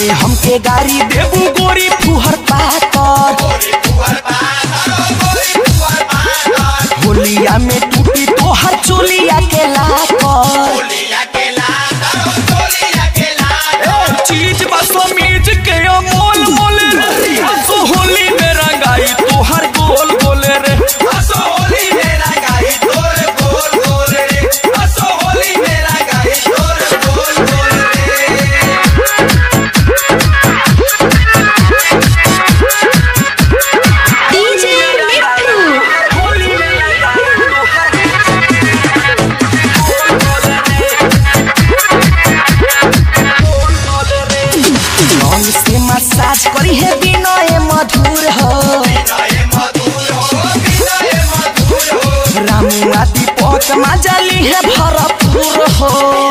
हमके गाड़ी देबू गोरी फुहर पाकर होलिया में टूटी तोहर चोलिया के लाकर चीज बसो मीज के मोल मोल हंसो होली में रंगाई तोहर गोल गोल रे हंसो होली में रंगाई तोहर गोल गोल रे हंसो होली में रंगाई तोहर गोल गोल डीजे मिट्टू होली में रंग से मसाज करी है विनय मधुर हो रामू आदि पक मजा ली है भरपूर हो।